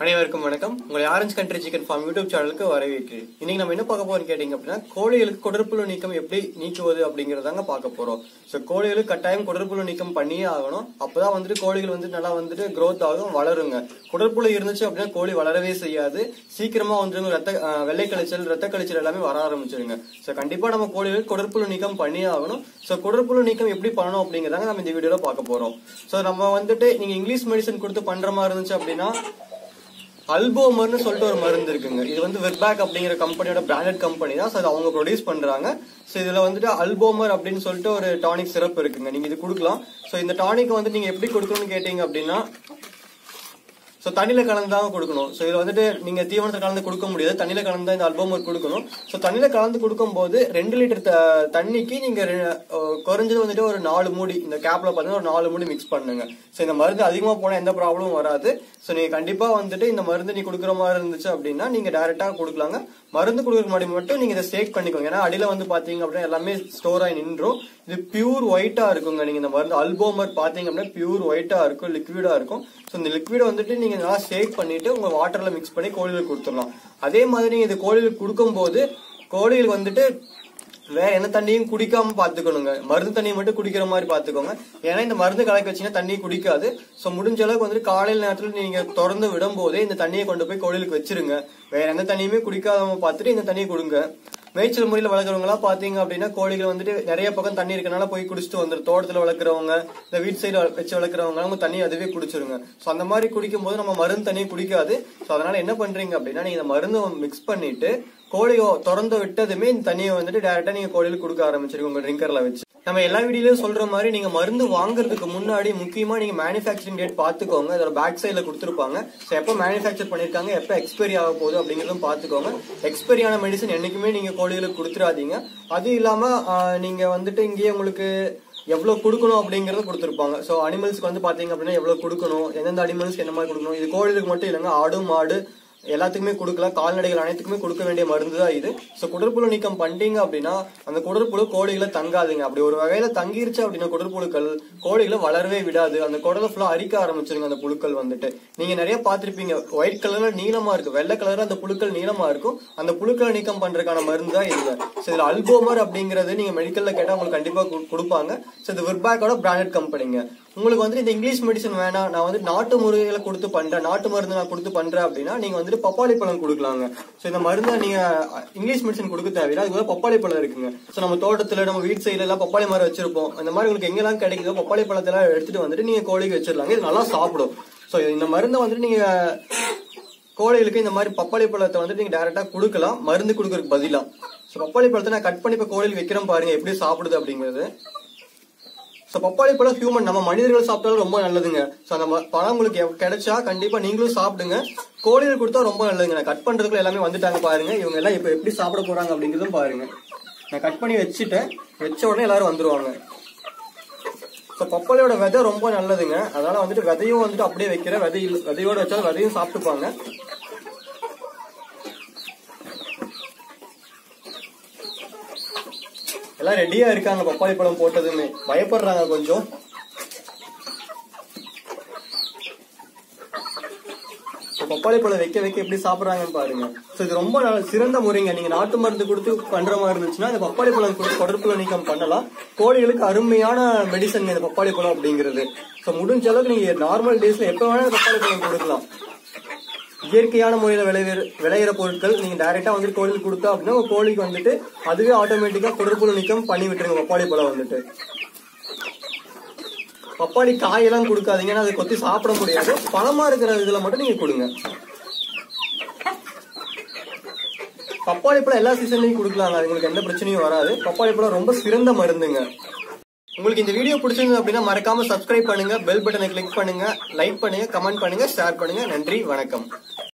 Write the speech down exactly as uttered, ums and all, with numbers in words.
அனைவருக்கும் வணக்கம். உங்களை orange country chicken farm YouTube சேனலுக்கு வரவேற்கிறேன். இன்னைக்கு நம்ம என்ன பார்க்க போறோம் கேட்டீங்க அப்படின்னா, கோழிகளுக்கு குடற்புழு நீக்கம் எப்படி நீக்குவது அப்படிங்கறதாங்க பார்க்க போறோம். சோ கோழிகளுக்கு கட்டாயம் குடற்புழு நீக்கம் பண்ணியே ஆகணும். அப்பதான் வந்துட்டு கோழிகள் வந்து நல்லா வந்துட்டு growth ஆகும், வளருங்க. குடற்புழு இருந்துச்சு அப்படின்னா கோழி வளரவே செய்யாது. சீக்கிரமா வந்து ரத்த வெள்ளை கழிச்சல் ரத்த கழிச்சல் எல்லாமே வர ஆரம்பிச்சிருங்க. சோ கண்டிப்பா நம்ம கோழிகளுக்கு குடற்புழு நீக்கம் பண்ணியே ஆகணும். சோ குடற்புழு நீக்கம் எப்படி பண்ணணும் அப்படிங்கறதாங்க நம்ம இந்த வீடியோல பார்க்க போறோம். சோ நம்ம வந்துட்டு நீங்க இங்கிலீஷ் மெடிசன் கொடுத்து பண்ற மாதிரி இருந்துச்சு அப்படின்னா அல்போமர்னு சொல்லிட்டு ஒரு மருந்து இருக்குங்க. இது வந்து வெர்பேக் அப்படிங்கிற கம்பெனியோட பிராண்டட் கம்பெனி தான். அது அவங்க ப்ரொடியூஸ் பண்றாங்க. சோ இதுல வந்துட்டு அல்போமர் அப்படின்னு சொல்லிட்டு ஒரு டானிக் சிரப் இருக்குங்க. நீங்க இது கொடுக்கலாம். சோ இந்த டானிக் வந்து நீங்க எப்படி கொடுக்கணும்னு கேட்டீங்க அப்படின்னா, சோ தண்ணியில கலந்துதான் கொடுக்கணும். சோ இதுல வந்துட்டு நீங்க தீவனத்தை கலந்து கொடுக்க முடியாது, தண்ணியில கலந்து இந்த அல்போமர் கொடுக்கணும். சோ தண்ணியில கலந்து கொடுக்கும் போது ரெண்டு லிட்டர் தண்ணிக்கு நீங்க குறைஞ்சது வந்துட்டு ஒரு நாலு மூடி இந்த கேப்ல பாத்தீங்கன்னா ஒரு நாலு மூடி மிக்ஸ் பண்ணுங்க. சோ இந்த மருந்து அதிகமா போனா எந்த ப்ராப்ளமும் வராது. சோ நீங்க கண்டிப்பா வந்துட்டு இந்த மருந்து நீ கொடுக்குற மாதிரி இருந்துச்சு அப்படின்னா நீங்க டைரக்டா கொடுக்கலாங்க. மருந்து கொடுக்குற மாதிரி மட்டும் நீங்க இதை ஸ்டேக் பண்ணிக்கோங்க. ஏன்னா அடியில வந்து பாத்தீங்க அப்படின்னா எல்லாமே ஸ்டோர் ஆகி நின்றும். இது பியூர் ஒயிட்டா இருக்குங்க. நீங்க இந்த மருந்து அல்போமர் பாத்தீங்க அப்படின்னா பியூர் ஒயிட்டா இருக்கும், லிக்விடா இருக்கும். சோ இந்த லிக்விட வந்துட்டு நீங்க நல்லா ஷேக் பண்ணிட்டு உங்க வாட்டர்ல மிக்ஸ் பண்ணி கோழிகளுக்கு கொடுத்துடலாம். அதே மாதிரி நீங்க இது கோழிகளுக்கு கொடுக்கும் போது கோழிகள் வந்துட்டு வேற எந்த தண்ணியும் குடிக்காம பாத்துக்கணுங்க. மருந்து தண்ணியை மட்டும் குடிக்கிற மாதிரி பாத்துக்கோங்க. ஏன்னா இந்த மருந்து கலக்கி வச்சீங்கன்னா தண்ணி குடிக்காது. சோ முடிஞ்ச அளவுக்கு வந்துட்டு காலையில நேரத்துல நீங்க திறந்து விடும் போதே இந்த தண்ணியை கொண்டு போய் கோழிகளுக்கு வச்சிருங்க. வேற எந்த தண்ணியுமே குடிக்காதவங்க பாத்துட்டு இந்த தண்ணியை கொடுங்க. மேய்ச்சல் முறையில வளர்க்குறவங்க எல்லாம் பாத்தீங்க அப்படின்னா கோழிகள் வந்துட்டு நிறைய பக்கம் தண்ணி இருக்கனால போய் குடிச்சிட்டு வந்துடும். தோட்டத்துல வளர்க்குறவங்க இந்த வீட்டு சைடு வச்சு வளர்க்குறவங்க அவங்க தண்ணி அதுவே குடிச்சிருங்க. சோ அந்த மாதிரி குடிக்கும் போது நம்ம மருந்து தண்ணியை குடிக்காது. சோ அதனால என்ன பண்றீங்க அப்படின்னா, நீங்க இந்த மருந்து மிக்ஸ் பண்ணிட்டு கோழி திறந்து விட்டதுமே இந்த தண்ணியை வந்துட்டு டைரக்டா நீங்க கோழிகளுக்கு கொடுக்க ஆரம்பிச்சிருங்க உங்க ட்ரிங்கர்ல வச்சு. நம்ம எல்லா வீடியோலயும் சொல்ற மாதிரி நீங்க மருந்து வாங்குறதுக்கு முன்னாடி முக்கியமா நீங்க மேனுஃபேக்சரிங் டேட் பாத்துக்கோங்க. இதோட பேக் சைட்ல கொடுத்துருப்பாங்க. சோ எப்ப மேனுஃபேக்சர் பண்ணிருக்காங்க, எப்ப எக்ஸ்பைரி ஆக போகுது அப்படிங்கறதும் பாத்துக்கோங்க. எக்ஸ்பைரி ஆன மெடிசன் என்னைக்குமே நீங்க கோழிகளுக்கு கொடுத்துடாதீங்க. அது இல்லாம நீங்க வந்துட்டு இங்கேயே உங்களுக்கு எவ்வளவு கொடுக்கணும் அப்படிங்கறத கொடுத்துருப்பாங்க. சோ அனிமல்ஸ்க்கு வந்து பாத்தீங்க அப்படின்னா எவ்வளவு கொடுக்கணும், எந்தெந்த அனிமல்ஸ்க்கு என்ன மாதிரி கொடுக்கணும். இது கோழிகளுக்கு மட்டும் இல்லைங்க, ஆடு மாடு எல்லாத்துக்குமே கொடுக்கலாம். கால்நடைகள் அனைத்துக்குமே கொடுக்க வேண்டிய மருந்து தான் இது. சோ குடற்புழு நீக்கம் பண்ணிட்டீங்க அப்படின்னா அந்த குடற்புழு கோழிகளை தங்காதுங்க. அப்படி ஒரு வகையில தங்கிருச்சு அப்படின்னா குடற்புழுக்கள் கோழிகளை வளரவே விடாது. அந்த குடலை ஃபுல்லா அரிக்க ஆரம்பிச்சிருங்க. அந்த புழுக்கள் வந்துட்டு நீங்க நிறைய பாத்திருப்பீங்க, ஒயிட் கலர்ல நீளமா இருக்கு, வெள்ளை கலர்ல அந்த புழுக்கள் நீளமா இருக்கும். அந்த புழுக்களை நீக்கம் பண்றதுக்கான மருந்து தான் இது. சோ இதுல அல்போமர் அப்படிங்கறது நீங்க மெடிக்கல்ல கேட்டா உங்களுக்கு கண்டிப்பா கொடுப்பாங்க. சோ இது வெர்பேக்கோட பிராண்டட் கம்பெனிங்க. உங்களுக்கு வந்து இந்த இங்கிலீஷ் மெடிசன் வேணாம், நான் வந்து நாட்டு முறைகளை கொடுத்து பண்றேன், நாட்டு மருந்து நான் கொடுத்து பண்றேன் அப்படின்னா நீங்க வந்து பப்பாளி பழம் கொடுக்கலாங்க. சோ இந்த மருந்து நீங்க இங்கிலீஷ் மெடிசன் கொடுக்க தேவையில்லை. அதுக்கு பப்பாளி பழம் இருக்குங்க. சோ நம்ம தோட்டத்துல நம்ம வீட்டு சைடுல எல்லாம் பப்பாளி மரம் வச்சிருப்போம். அந்த மாதிரி உங்களுக்கு எங்கெல்லாம் கிடைக்குதோ பப்பாளி பழத்தை எல்லாம் எடுத்துட்டு வந்துட்டு நீங்க கோழிக்கு வச்சிடலாங்க. இது நல்லா சாப்பிடும். சோ இந்த மருந்தை வந்துட்டு நீங்க கோழிகளுக்கு இந்த மாதிரி பப்பாளி பழத்தை வந்துட்டு நீங்க டைரக்டா கொடுக்கலாம் மருந்து கொடுக்கறதுக்கு பதிலா. சோ பப்பாளி பழத்தை நான் கட் பண்ணி இப்ப கோழிக்கு வைக்கிறேன் பாருங்க எப்படி சாப்பிடுது அப்படிங்கிறது. சோ பப்பாளி பழம் ஹியூமன் நம்ம மனிதர்கள் சாப்பிட்டாலும் ரொம்ப நல்லதுங்க. சோ அந்த பழம் உங்களுக்கு கிடைச்சா கண்டிப்பா நீங்களும் சாப்பிடுங்க. கோழிகள் கொடுத்தா ரொம்ப நல்லதுங்க. நான் கட் பண்றதுக்குள்ள எல்லாமே வந்துட்டாங்க பாருங்க. இவங்க எல்லாம் இப்ப எப்படி சாப்பிட போறாங்க அப்படிங்கறதும் பாருங்க. நான் கட் பண்ணி வச்சுட்டேன், வச்ச உடனே எல்லாரும் வந்துருவாங்க. சோ பப்பாளியோட விதை ரொம்ப நல்லதுங்க. அதனால வந்துட்டு விதையும் வந்துட்டு அப்படியே வைக்கிற விதை விதையோட வச்சாலும் விதையும் சாப்பிட்டுப்பாங்க. எல்லாம் ரெடியா இருக்காங்க. பப்பாளி பழம் போட்டதுமே பயப்படுறாங்க கொஞ்சம். பப்பாளி பழம் வைக்க வைக்க எப்படி சாப்பிடுறாங்கன்னு பாருங்க. சோ இது ரொம்ப சிறந்த முறைங்க. நீங்க நாட்டு மருந்து கொடுத்து பண்ற மாதிரி இருந்துச்சுன்னா இந்த பப்பாளி பழம் கொடுத்து குடற்புழு நீக்கம் பண்ணலாம். கோழிகளுக்கு அருமையான மெடிசன் இந்த பப்பாளி பழம் அப்படிங்கிறது. சோ முடிஞ்ச அளவுக்கு நீங்க நார்மல் டேஸ்ல எப்ப வேணாலும் பப்பாளி பழம் கொடுக்கலாம். இயற்கையான முறையில விளைவிற விளையிற பொருட்கள் நீங்க டைரக்டா வந்துட்டு கோழிக்கு கொடுத்தா அப்படின்னா கோழிக்கு வந்துட்டு அதுவே ஆட்டோமேட்டிக்கா குடற்புழு நீக்கம் பண்ணி விட்டுருங்க. பப்பாளி பழம் வந்துட்டு பப்பாளி காயெல்லாம் கொடுக்காதீங்க, அதை கொத்தி சாப்பிட முடியாது. பழமா இருக்கிற இதுல மட்டும் நீங்க கொடுங்க. பப்பாளி பழம் எல்லா சீசன்லயும் கொடுக்கலாங்க, உங்களுக்கு எந்த பிரச்சனையும் வராது. பப்பாளி பழம் ரொம்ப சிறந்த மருந்துங்க. உங்களுக்கு இந்த வீடியோ பிடிச்சிருந்தது அப்படின்னா மறக்காம சப்ஸ்கிரைப் பண்ணுங்க, பெல் பட்டனை கிளிக் பண்ணுங்க, லைக் பண்ணுங்க, கமெண்ட் பண்ணுங்க, ஷேர் பண்ணுங்க. நன்றி, வணக்கம்.